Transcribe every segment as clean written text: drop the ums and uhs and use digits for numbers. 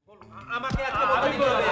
আমাকে একটা বলতে দিতে হবে।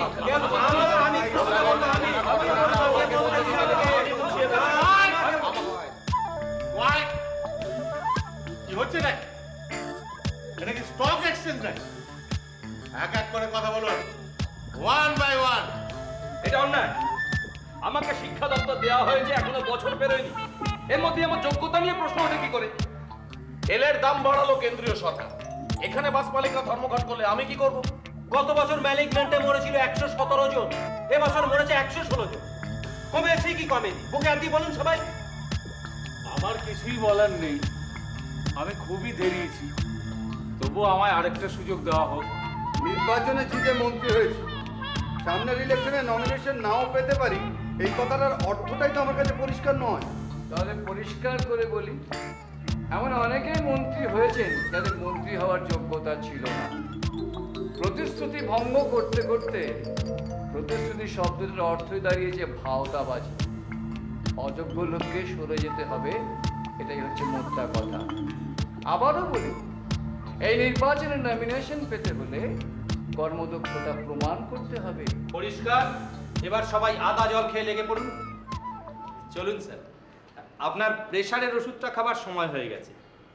কি হচ্ছে নাকি? এটা কি স্টক এক্সচেঞ্জ নাকি? এক এক করে কথা বলুন, ওয়ান বাই ওয়ান। এটা অন্যায়। আমাকে শিক্ষা দপ্তর দেওয়া হয়েছে, এখনো বছর পেরোয়নি। এর মধ্যে আমার যোগ্যতা নিয়ে প্রশ্ন ওঠে কি করে? তেলের দাম বাড়ালো কেন্দ্রীয় সরকার, এখানে বাস মালিকরা ধর্মঘট করলে আমি কি করব? গত বছর ম্যানেজমেন্টে মরেছিল 117 জন, এবছর মরেছে 116 জন। কমেছে কি কমেনি? বুকে হাত দিয়ে বলুন সবাই। আমার কিছুই বলার নেই, আমি খুবই দেরিয়েছি, তবু আমায় আরেকটা সুযোগ দেওয়া হোক। নির্বাচনে জিতে মন্ত্রী হয়েছি, সামনের ইলেকশনে নমিনেশন নাও পেতে পারি, এই কথাটার অর্থটাই তো আমার কাছে পরিষ্কার নয়। তাহলে পরিষ্কার করে বলি, এমন অনেকেই মন্ত্রী হয়েছেন যাদের মন্ত্রী হওয়ার যোগ্যতা ছিল না। প্রতিশ্রুতি ভঙ্গ করতে করতে প্রতিশ্রুতি শব্দটির অর্থই দাঁড়িয়েছে ভাওতাবাজি। অযোগ্য লোককে সরে যেতে হবে, এটাই হচ্ছে মোদ্দা কথা। আবারও বলি, এই নির্বাচনে নমিনেশন পেতে হলে কর্মদক্ষতা প্রমাণ করতে হবে। পরিষ্কার। এবার সবাই আদা জল খেয়ে লেগে পড়ুন। চলুন স্যার, আপনার প্রেশারের ওষুধটা খাবার সময় হয়ে গেছে।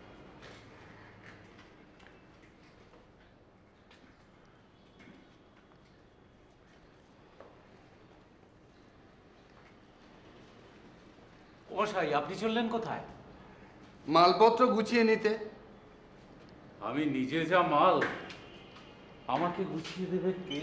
মশাই, আপনি চললেন কোথায়? মালপত্র গুছিয়ে নিতে। আমি নিজে যা মাল, আমাকে গুছিয়ে দেবে কে?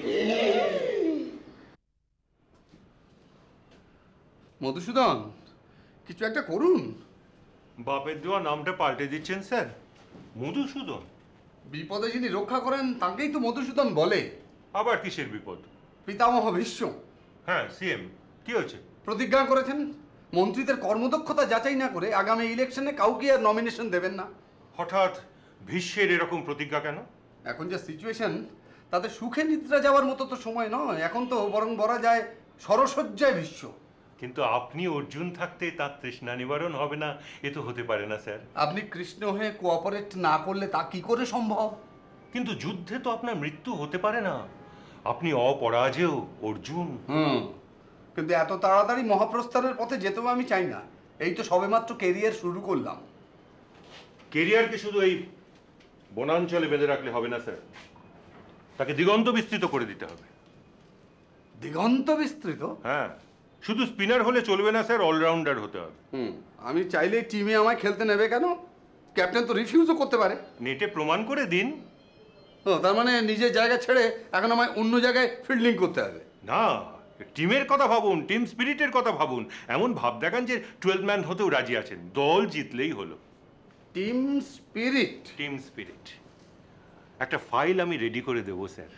মধুসূদন, কিছু একটা করুন। বাপের দেওয়া নামটা পাল্টে দিচ্ছেন স্যার, মধুসূদন। বিপদে যিনি রক্ষা করেন তাকেই তো মধুসূদন বলে। আবার কিসের বিপদ? পিতামহ ভীষ্ম হ্যাঁ, সিএম কি হয়েছে? প্রতিজ্ঞা করেছেন মন্ত্রীদের কর্মদক্ষতা যাচাই না করে আগামী ইলেকশনে কাউকে আর নমিনেশন দেবেন না। হঠাৎ ভীষ্মের এরকম প্রতিজ্ঞা কেন? এখন যে সিচুয়েশন, তাতে সুখে নিদ্রা যাওয়ার মতো তো সময় নয়। এখন তো বরং বলা যায় সরসজ্জায় ভীষ্ম। কিন্তু আপনি অর্জুন থাকতে তার তৃষ্ণা নিবারণ হবে না, এ তো হতে পারে না স্যার। আপনি কৃষ্ণ হয়ে কোঅপারেট না করলে তা কি করে সম্ভব? কিন্তু যুদ্ধে তো আপনার মৃত্যু হতে পারে না, আপনি অপরাজেয় অর্জুন। কিন্তু এত তাড়াতাড়ি মহাপ্রস্থানের পথে যেতেও আমি চাই না। এই তো সবেমাত্র কেরিয়ার শুরু করলাম। কেরিয়ারকে শুধু এই বনাঞ্চলে বেঁধে রাখলে হবে না স্যার, তাকে দিগন্ত বিস্তৃত করে দিতে হবে। দিগন্ত বিস্তৃত? হ্যাঁ, শুধু স্পিনার হলে চলবে না স্যার, অলরাউন্ডার হতে হবে। আমি চাইলে টিমে আমায় খেলতে নেবে কেন? ক্যাপ্টেন তো রিফিউজও করতে পারে। নেটে প্রমাণ করে দিন। ও, তার মানে নিজের জায়গা ছেড়ে এখন আমায় অন্য জায়গায় ফিল্ডিং করতে হবে? না, টিমের কথা ভাবুন, টিম স্পিরিটের কথা ভাবুন। এমন ভাব দেখান যে 12 ম্যান হতেও রাজি আছেন, দল জিতলেই হলো। Team spirit? টিম স্পিরিট একটা ফাইল আমি রেডি করে দেবো স্যার।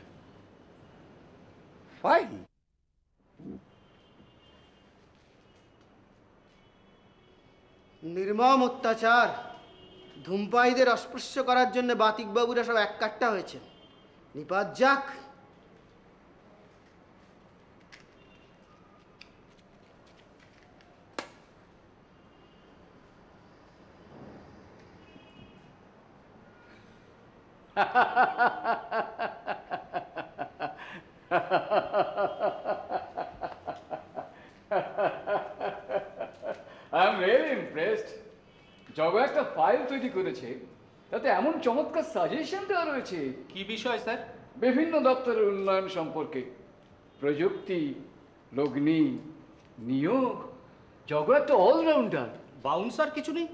ফাইল? নির্মম অত্যাচার, ধূমপায়ীদের অস্পৃশ্য করার জন্য বাতিকবাবুরা সব এককাট্টা হয়েছে। নিপাত যাক। I am really impressed. Jag একটা ফাইল তৈরি করেছে, তাতে এমন চমৎকার সাজেশন দেওয়া রয়েছে। কি বিষয় স্যার? বিভিন্ন দপ্তরের উন্নয়ন সম্পর্কে, প্রযুক্তি, লগ্নি, নিয়োগ। জগ একটা অলরাউন্ডার। বাউন্সার কিছু নেই?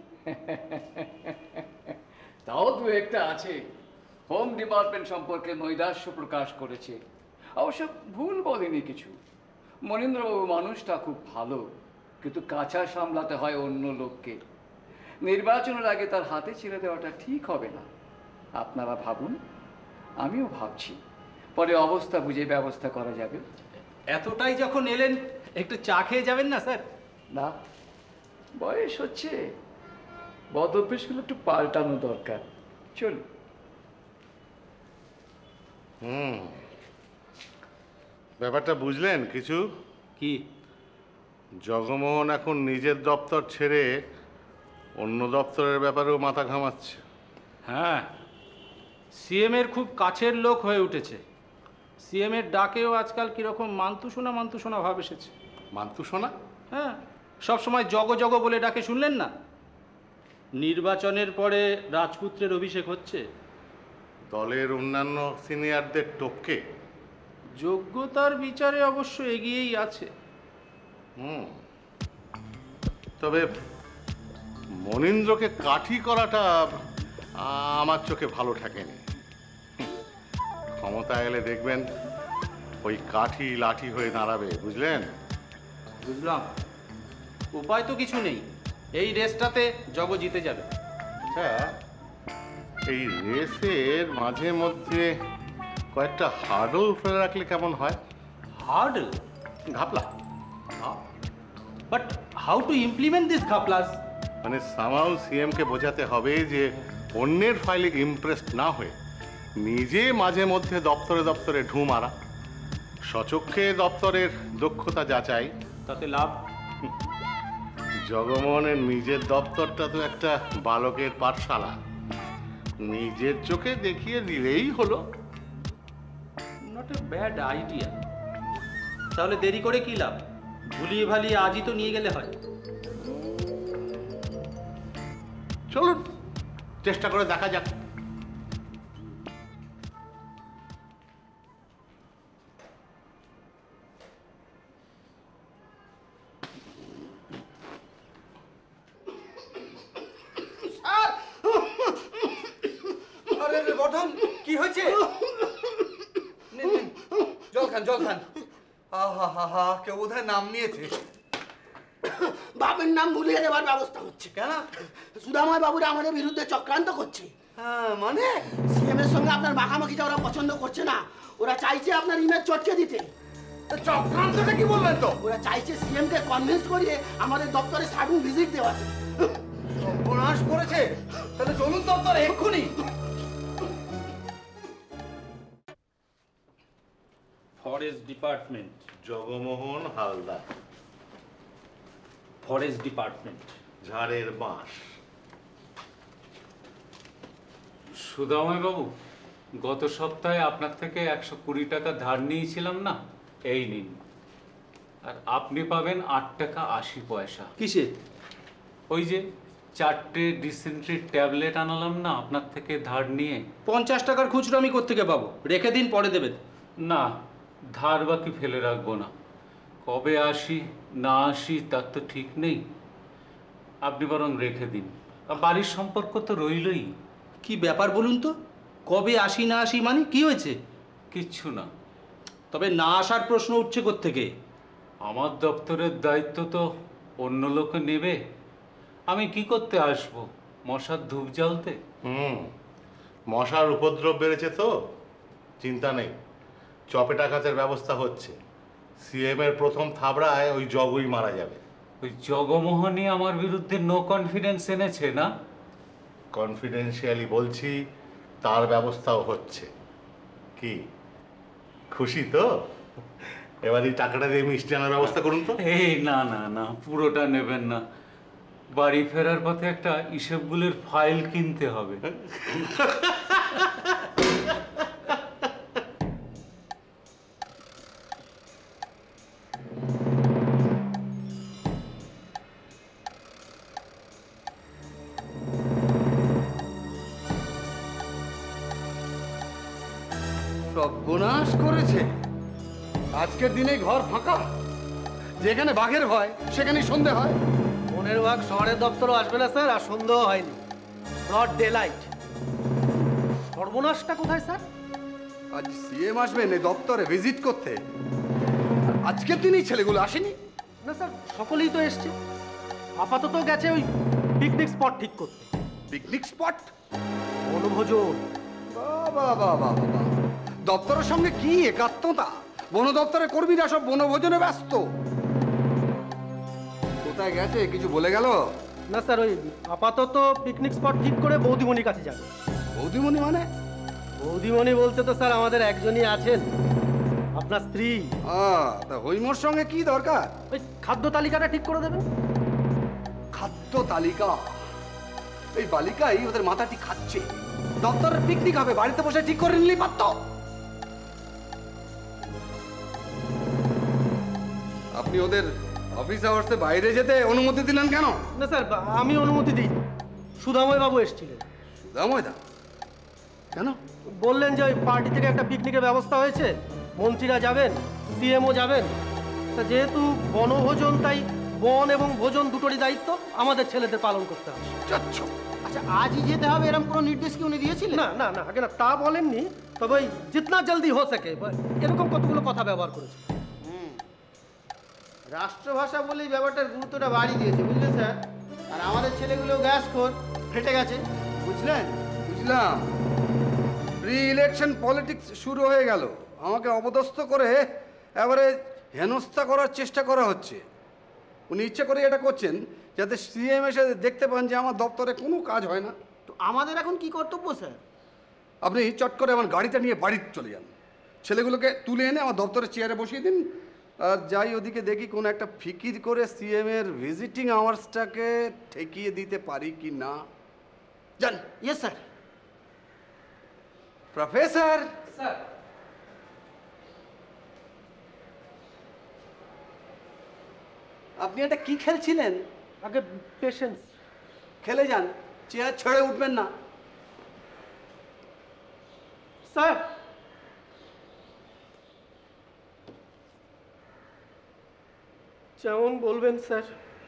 তাও দু একটা আছে। হোম ডিপার্টমেন্ট সম্পর্কে নৈরাশ্য প্রকাশ করেছে, অবশ্য ভুল বলেনি কিছু। মনীন্দ্রবাবু মানুষটা খুব ভালো, কিন্তু কাছা সামলাতে হয় অন্য লোককে। নির্বাচনের আগে তার হাতে ছেড়ে দেওয়াটা ঠিক হবে না। আপনারা ভাবুন, আমিও ভাবছি, পরে অবস্থা বুঝে ব্যবস্থা করা যাবে। এতটাই যখন এলেন, একটু চা খেয়ে যাবেন না স্যার? না, বয়স হচ্ছে, বদ অভ্যেসগুলো একটু পাল্টানো দরকার। চলুন। ব্যাপারটা বুঝলেন কিছু? কি? জগমোহন এখন নিজের দপ্তর ছেড়ে অন্য দপ্তরের ব্যাপারেও মাথা ঘামাচ্ছে। হ্যাঁ, সিএম এর খুব কাছের লোক হয়ে উঠেছে। সিএম এর ডাকেও আজকাল কিরকম মান্তুসোনা ভাব এসেছে। মান্তু শোনা? হ্যাঁ, সব সময় জগ জগ বলে ডাকে, শুনলেন না? নির্বাচনের পরে রাজপুত্রের অভিষেক হচ্ছে। দলের অন্যান্য সিনিয়রদের টপকে? যোগ্যতার বিচারে অবশ্য এগিয়েই আছে। হুম, তবে মনীন্দ্রকে কাঠি করাটা আমার চোখে ভালো ঠেকেনি। ক্ষমতা এলে দেখবেন ওই কাঠি লাঠি হয়ে দাঁড়াবে, বুঝলেন? বুঝলাম, উপায় তো কিছু নেই, এই রেসটাতে জগ জিতে যাবে। আচ্ছা, এই রেসের মাঝে মধ্যে কয়েকটা হার্ডল ফেলে রাখলে কেমন হয়? হার্ডল? ঘাপলা। But how to implement this ঘাপলাস? মানে সামাও সিএমকে বোঝাতে হবে যে অন্যের ফাইলে ইমপ্রেসড না হয়ে নিজে মাঝে মধ্যে দপ্তরে দপ্তরে ঢু মারা, সচক্ষে দপ্তরের দক্ষতা যাচাই। তাতে লাভ? জগমোহনের নিজের দপ্তরটা তো একটা বালকের পাঠশালা, নিজের চোখে দেখিয়ে দিলেই হলো। Not a bad idea. তাহলে দেরি করে কি লাভ? ভুলিয়ে ভালিয়ে আজই তো নিয়ে গেলে হয়। চলুন চেষ্টা করে দেখা যাক। আরে রে বর্ধন, কি হয়েছে? নিন, নিন, জল খান, জল খান। আহা হা হা, কেউ বোধহয় নাম নিয়েছে। বাপের নাম ভুলিয়ে দেওয়ার ব্যবস্থা হচ্ছে। কেন? সুদাময় বাবুরা আমাদের বিরুদ্ধে চক্রান্ত করছে। হ্যাঁ, মানে সিএম এর সঙ্গে আপনার মাখামাখিটা ওরা পছন্দ করছে না। ওরা চাইছে আপনার ইমেজ চটকে দিতে। চক্রান্তটা কি বললেন তো? ওরা চাইছে সিএম কে কনভিন্স করিয়ে আমাদের দপ্তরে সাডেন ভিজিট দেওয়াতে। সর্বনাশ করেছে। তাহলে চলুন দপ্তরে এক্ষুনি। Forest department. Jagmohan Haldar, forest department. ঝাড়ের বাঁশ। সুদাময় বাবু, গত সপ্তাহে আপনার থেকে 120 টাকা ধার নিয়েছিলাম না, এই নিন। আর আপনি পাবেন 8 টাকা 80 পয়সা। কিসে? ওই যে 4টে ডিসেন্ট্রির ট্যাবলেট আনালাম না আপনার থেকে ধার নিয়ে। 50 টাকার খুচরো আমি কোত্থেকে পাবো? রেখে দিন, পরে দেবেন। না, ধার বাকি ফেলে রাখবো না। কবে আসি না আসি তার তো ঠিক নেই, আপনি বরং রেখে দিন। আর বাড়ির সম্পর্ক তো রইলই। কি ব্যাপার বলুন তো? কবে আসি না আসি মানে কি হয়েছে? কিচ্ছু না। তবে না আসার প্রশ্ন উঠছে কোত্থেকে? আমার দপ্তরের দায়িত্ব তো অন্য লোকে নেবে, আমি কি করতে আসবো? মশার ধূপ জ্বালতে। মশার উপদ্রব বেড়েছে তো চিন্তা নেই, চপে টাকাতের ব্যবস্থা হচ্ছে। সিএম এর প্রথম থাবড়ায় ওই জগই মারা যাবে। ওই জগমোহনই আমার বিরুদ্ধে নো কনফিডেন্স এনেছে না? কনফিডেন্সিয়ালি বলছি, তার ব্যবস্থাও হচ্ছে। কি খুশি তো? এবার এই টাকাটা দিয়ে মিষ্টি আনার ব্যবস্থা করুন তো। এই না না না, পুরোটা নেবেন না। বাড়ি ফেরার পথে একটা হিসেবগুলোর ফাইল কিনতে হবে। সর্বনাশ করেছে। আজকের দিনে ঘর ফাঁকা, যেখানে বাঘের ভয় সেখানে সন্ধে হয়। মনের ভাগ শহরের দপ্তরও আসবে না স্যার, আর সন্দেহ হয়নি। Broad day light. সর্বনাশটা কোথায় স্যার? আজ সিএম আসবেন এই দপ্তরে ভিজিট করতে, আর আজকের দিনেই ছেলেগুলো আসেনি। না স্যার, সকলেই তো এসছে। আপাতত গেছে ওই পিকনিক স্পট ঠিক করতে। Picnic spot? বনভোজন। বাবা বাবা বাবা, দপ্তরের সঙ্গে কি একাত্মতা! বন দপ্তরের কর্মীরা সব বনভোজনে ব্যস্ত। কোথায় গেছে কিছু বলে গেল? না স্যার, ওই আপাতত পিকনিক স্পট ঠিক করে বৌদিমণির কাছে যাবে। বৌদিমণি মানে? বৌদিমণি বলতে তো স্যার আমাদের একজনই আছেন, আপনার স্ত্রী। তা হৈমর সঙ্গে কি দরকার? ওই খাদ্য তালিকাটা ঠিক করে দেবেন। খাদ্য তালিকা? এই বালিকাই ওদের মাথাটি খাচ্ছে। দপ্তরের পিকনিক হবে, বাড়িতে বসে ঠিক করে নিলেই পারত। আপনি ওদের অফিস আওয়ার্সে বাইরে যেতে অনুমতি দিলেন কেন? না স্যার, আমি অনুমতি দিই। সুধাময় বাবু এসেছিলেন। সুদাময়দা কেন? বললেন যে ওই পার্টি থেকে একটা পিকনিকের ব্যবস্থা হয়েছে, মন্ত্রীরা যাবেন, সিএমও যাবেন। তা যেহেতু বনভোজন, তাই বন এবং ভোজন দুটোরই দায়িত্ব আমাদের ছেলেদের পালন করতে হবে। যাচ্ছ? আচ্ছা, আজই যেতে হবে এরকম কোনো নির্দেশ কি উনি দিয়েছিলেন? না না না, আগে না তা বলেননি, তবে ওই জিতনা জলদি হো সকে এরকম কতগুলো কথা ব্যবহার করেছে। রাষ্ট্রভাষা বলেই ব্যাপারটার গুরুত্বটা বাড়িয়ে দিয়েছে, বুঝলেন স্যার? আর আমাদের ছেলেগুলো গ্যাস খোর ফেটে গেছে, বুঝলেন? বুঝলাম। প্রি ইলেকশন পলিটিক্স শুরু হয়ে গেল। আমাকে অপদস্থ করে এবারে হেনস্থা করার চেষ্টা করা হচ্ছে। উনি ইচ্ছে করে এটা করছেন যাতে সিএম এসে দেখতে পান যে আমার দপ্তরে কোনো কাজ হয় না। তো আমাদের এখন কি কর্তব্য স্যার? আপনি চট করে আমার গাড়িটা নিয়ে বাড়ি চলে যান, ছেলেগুলোকে তুলে এনে আমার দপ্তরের চেয়ারে বসিয়ে দিন, আর যাই ওদিকে দেখি কোনো একটা ফিকির করে সিএম এর ভিজিটিং আওয়ার্সটাকে ঠেকিয়ে দিতে পারি কি না। যান। Yes sir. প্রফেসর স্যার, আপনি এটা কি খেলছিলেন? আগে পেশেন্স। খেলে যান, চেয়ার ছেড়ে উঠবেন না। স্যার, যেমন বলবেন স্যার।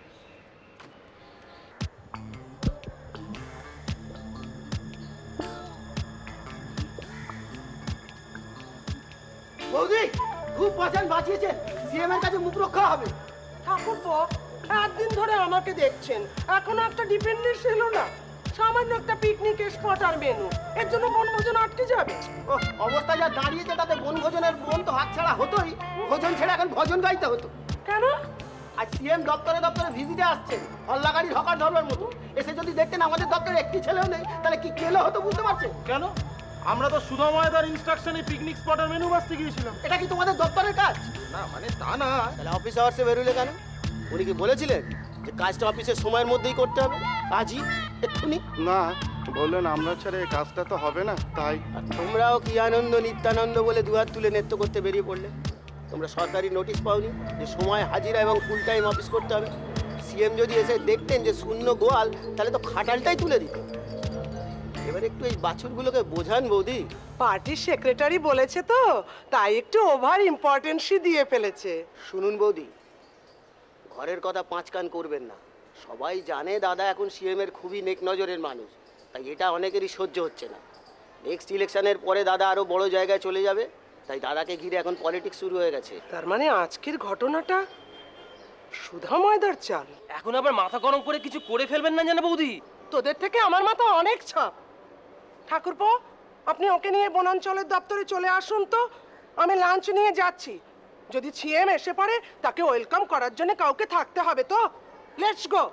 বৌদি, খুব বাঁচান, বাঁচিয়েছেন। সিএম এর কাছে মুখ রক্ষা হবে। ঠাকুরপো, একদিন ধরে আমাকে দেখছেন, এখনো একটা ডিপেন্ডেন্স এলো না। সামান্য একটা পিকনিক স্পট আর মেনু, এর জন্য বনভোজন আটকে যাবে। অবস্থা যা দাঁড়িয়েছে তাতে বনভোজনের মন তো হাতছাড়া হতোই। ভোজন ছেড়ে এখন ভজন গাইতে হতো। কেন? আর সিএম দপ্তরে দপ্তরে ভিজিটে আসছেন, হল্লা গাড়ি হকার ধরবার মতো। এসে যদি দেখতেন আমাদের দপ্তরে একটি ছেলেও নেই, তাহলে কি কেলো হতো বুঝতে পারছেন? কেন? আমরা তো সুধাময়দার ইনস্ট্রাকশনে পিকনিক স্পটের মেনু বাছতে গিয়েছিলাম। এটা কি তোমাদের দপ্তরের কাজ? না মানে তা না। তাহলে অফিস আওয়ার্সে বেরোলে কেন? উনি কি বলেছিলেন যে কাজটা অফিসের সময়ের মধ্যেই করতে হবে? আজই এক্ষুনি? না, বললেন আমরা ছাড়া এই কাজটা তো হবে না, তাই। আর তোমরাও কি আনন্দ নিত্যানন্দ বলে দুহাত তুলে নৃত্য করতে বেরিয়ে পড়লে? তোমরা সরকারি নোটিশ পাওনি যে সময় হাজিরা এবং ফুল টাইম অফিস করতে হবে? সিএম যদি এসে দেখতেন যে শূন্য গোয়াল, তাহলে তো খাটালটাই তুলে দিত। এবার একটু এই বাছুরগুলোকে বোঝান বৌদি। পার্টির সেক্রেটারি বলেছে তো, তাই একটু ওভার ইম্পর্টেন্সই দিয়ে ফেলেছে। শুনুন বৌদি, ঘরের কথা পাঁচ কান করবেন না। সবাই জানে দাদা এখন সিএম এর খুবই নেক নজরের মানুষ, তাই এটা অনেকেরই সহ্য হচ্ছে না। নেক্সট ইলেকশনের পরে দাদা আরো বড় জায়গায় চলে যাবে, তাই দাদাকে ঘিরে এখন পলিটিক্স শুরু হয়ে গেছে। তার মানে আজকের ঘটনাটা সুধাময়দার চাল। এখন আবার মাথা গরম করে কিছু করে ফেলবেন না জানো বৌদি। তোদের থেকে আমার মাথা অনেক ছাপ। ঠাকুরপো, আপনি ওকে নিয়ে বনাঞ্চলের দপ্তরে চলে আসুন তো, আমি লাঞ্চ নিয়ে যাচ্ছি। যদি সিএম এসে পড়ে, তাকে ওয়েলকাম করার জন্য কাউকে থাকতে হবে তো। Let's go.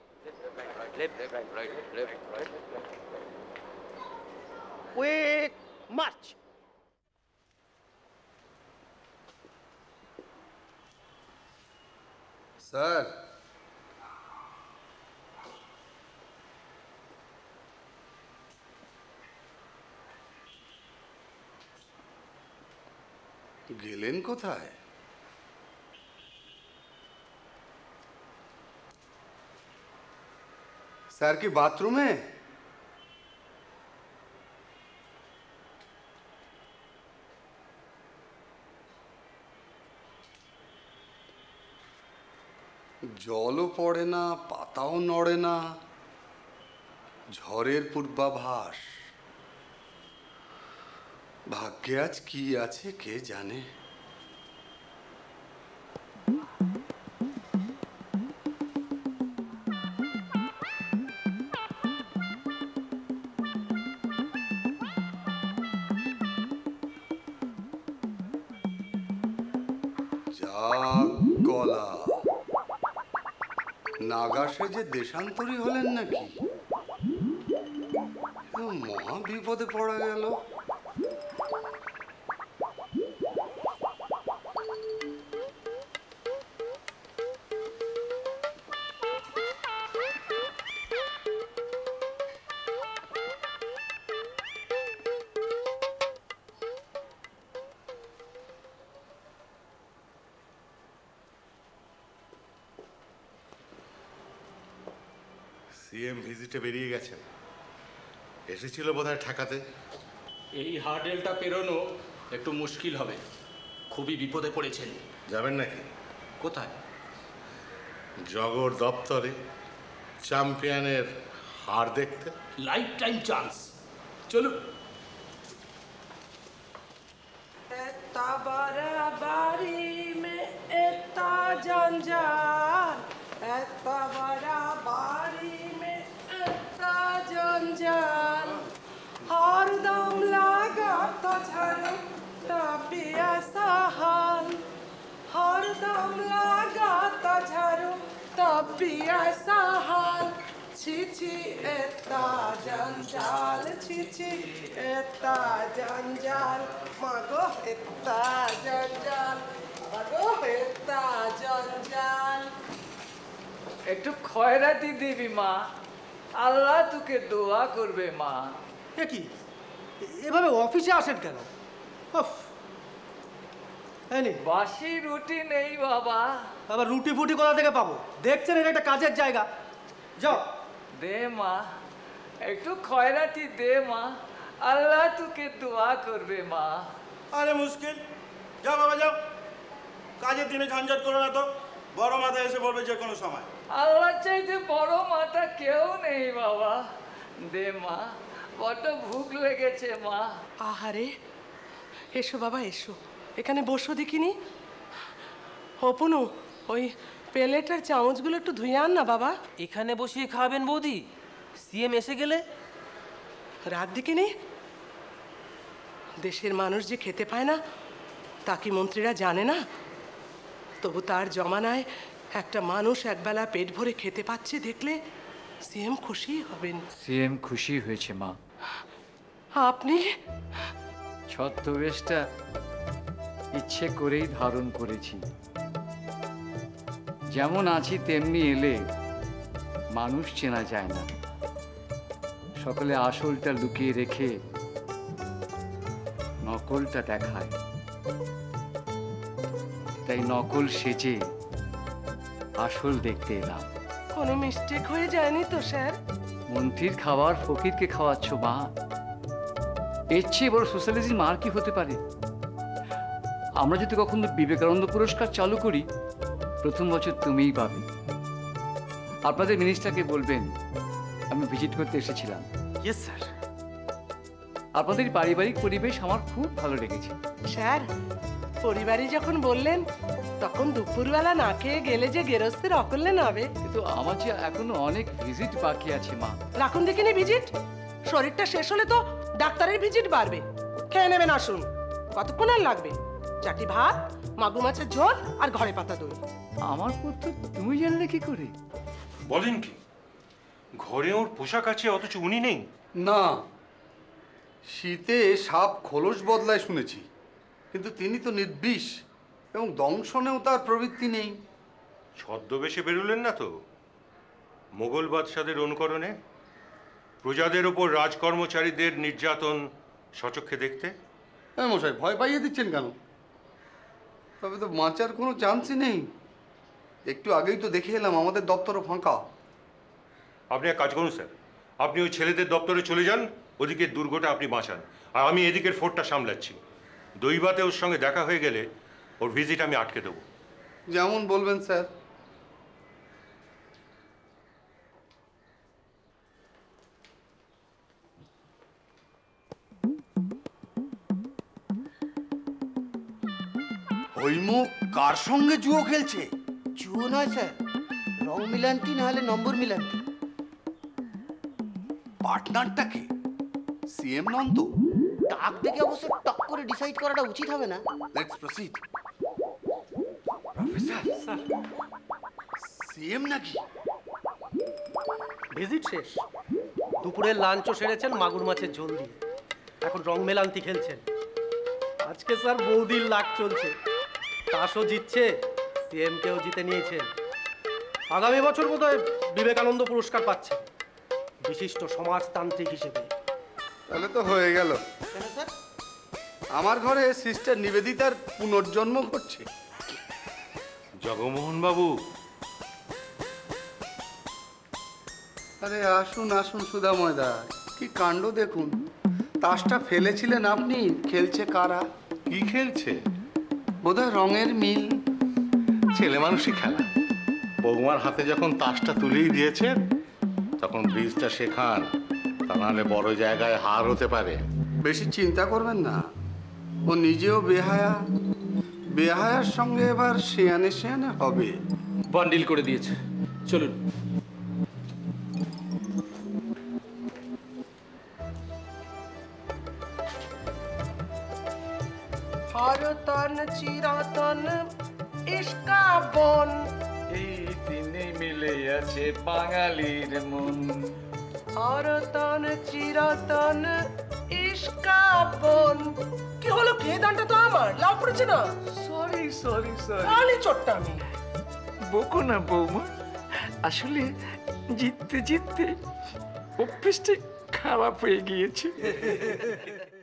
Quick march. Sir, গেলেন কোথায়? স্যার কি বাথরুমে? জলও পড়ে না, পাতাও নড়ে না, ঝড়ের পূর্বাভাস। ভাগ্যে আজ কি আছে কে জানে। যাক গলা, নাগা সেজে দেশান্তরী হলেন নাকি? মহা বিপদে পড়া গেল। সিএম ভিজিটে বেরিয়ে গেছেন, এসেছিল বোধহয় ঠেকাতে। এই হার্ডেলটা পেরোনো একটু মুশকিল হবে, খুবই বিপদে পড়েছেন। যাবেন নাকি? কোথায়? জগর দপ্তরে চ্যাম্পিয়নের হার দেখতে। লাইফ টাইম চান্স, চলুন। इतना बड़ा बारी में इतना जंजाल, इतना बड़ा बारी में इतना जंजाल, हर दम लगा तो झाड़ू तभी ऐसा हाल, हर दम लगा तो झाड़ू तभी ऐसा हाल, छी छी इतना जंजाल, छी छी इतना जंजाल, मागो इतना जंजाल, मागो इतना जंजाल। একটু খয়রাতি দিবি মা, আল্লাহ তোকে দোয়া করবে মা। এ কি এভাবে অফিসে আসেন কেন? উফ, এই নে। বাসি রুটি নেই বাবা। আবার রুটি ফুটি কোথা থেকে পাবো? দেখছেন এটা একটা কাজের জায়গা। যাও দে মা, একটু খয়রাতি দে মা, আল্লাহ তোকে দোয়া করবে মা। আরে মুশকিল, যাও বাবা যাও, কাজের দিনে ঝঞ্ঝট করো না তো, বড় মাথা এসে পড়বে যে কোনো সময়। আল্লাহ চাইতে বড় মাথা কেউ নেই বাবা, দে মা, বড্ড ভুক লেগেছে মা। আহারে, এসো বাবা এসো, এখানে বসো দেখিনি। অপনু, ওই প্লেটের চামচগুলো একটু ধুয়ে আন না বাবা। এখানে বসিয়ে খাবেন বৌদি? সিএম এসে গেলে? রাত দেখিনি, দেশের মানুষ যে খেতে পায় না তা কি মন্ত্রীরা জানে না? তবু তার জমানায় একটা মানুষ একবেলা পেট ভরে খেতে পাচ্ছে দেখলে সিএম খুশি হবেন। সিএম খুশি হয়েছে মা। আপনি ছদ্মবেশটা ইচ্ছে করেই ধারণ করেছি, যেমন আছি তেমনি এলে মানুষ চেনা যায় না, সকলে আসলটা লুকিয়ে রেখে নকলটা দেখায়, তাই নকল সেজে আসল দেখতে এলাম। কোনো মিস্টেক হয়ে যায়নি তো স্যার? মন্ত্রীর খাবার ফকিরকে খাওয়াচ্ছ মা, এর চেয়ে বড় সোশ্যালিজম আর কি হতে পারে? আমরা যদি কখনো বিবেকানন্দ পুরস্কার চালু করি, প্রথম বছর তুমিই পাবে। আপনাদের মিনিস্টারকে বলবেন আমি ভিজিট করতে এসেছিলাম। Yes sir. আপনাদের পারিবারিক পরিবেশ আমার খুব ভালো লেগেছে। স্যার, পরিবারই যখন বললেন তখন দুপুরবেলা না খেয়ে গেলে যে গেরস্তের অকল্যাণ হবে। কিন্তু আমার যে এখনো অনেক ভিজিট বাকি আছে মা। রাখুন দেখিনি ভিজিট, শরীরটা শেষ হলে তো ডাক্তারের ভিজিট বাড়বে। খেয়ে নেবেন, আসুন। কতক্ষণ আর লাগবে? চাটি ভাত, মাগুর মাছের ঝোল আর ঘরে পাতা দই। আমার পুত্র তুমি জানলে কি করে? বলেন কি, ঘরে ওর পোশাক আছে অথচ উনি নেই? না, শীতে সাপ খোলস বদলায় শুনেছি, কিন্তু তিনি তো নির্বিষ এবং দংশনেও তার প্রবৃত্তি নেই। ছদ্মবেশে বেরোলেন না তো মোগল বাদশাদের অনুকরণে প্রজাদের ওপর রাজকর্মচারীদের নির্যাতন সচক্ষে দেখতে? হ্যাঁ মশাই, ভয় পাইয়ে দিচ্ছেন কেন? তবে তো বাঁচার কোনো চান্সই নেই। একটু আগেই তো দেখে এলাম আমাদের দপ্তরও ফাঁকা। আপনি এক কাজ করুন স্যার, আপনি ওই ছেলেদের দপ্তরে চলে যান, ওদিকে দুর্গটা আপনি বাঁচান, আর আমি এদিকের ফোর্টটা সামলাচ্ছি। দৈবাতে ওর সঙ্গে দেখা হয়ে গেলে ওর ভিজিট আমি আটকে দেবো। যেমন বলবেন স্যার। হৈমুখ কার সঙ্গে জুয়ো খেলছে? জুয়ো নয় স্যার, রং মিলান্তি না হলে নম্বর মিলান্তি। পার্টনারটাকে সিএম নন তো? ডাক দেখে অবশ্য টক করে ডিসাইড করাটা উচিত হবে না। Let's proceed. Professor, sir, CM নাকি? ভিজিট শেষ, দুপুরের লাঞ্চও সেরেছেন মাগুর মাছের ঝোল দিয়ে, এখন রং মেলান্তি খেলছেন। আজকে স্যার বৌদির লাখ চলছে, তাসও জিতছে, সিএমকেও জিতে নিয়েছেন। আগামী বছর বোধহয় বিবেকানন্দ পুরস্কার পাচ্ছেন বিশিষ্ট সমাজতান্ত্রিক হিসেবে। তাহলে তো হয়ে গেল। কেন স্যার? আমার ঘরে সিস্টার নিবেদিতার পুনর্জন্ম ঘটছে। জগমোহন বাবু, আরে আসুন আসুন সুধাময়দা, কি কাণ্ড দেখুন। তাসটা ফেলেছিলেন আপনি, খেলছে কারা? কি খেলছে? বোধহয় রঙের মিল। ছেলে মানুষই খেলা। বৌমার হাতে যখন তাসটা তুলেই দিয়েছেন তখন ব্রিজটা শেখান, তা নাহলে বড় জায়গায় হার হতে পারে। বেশি চিন্তা করবেন না, ও নিজেও বেহায়া, বেহায়ার সঙ্গে এবার শেয়ানে শেয়ানে হবে। বান্ডিল করে দিয়েছে, চলুন। হরতন চিরতন ইস্কা বন, এই দিনে মিলে আছে বাঙালির মন। হরতন চিরতন ইস্কা বন। কি হলো, কে দানটা তো আমার, লাভ পড়েছে না? সরি সরি সরি, খালি চোটটা আমি। বকো না বৌমা, আসলে জিততে জিততে অভ্যেসটা খারাপ হয়ে গিয়েছে।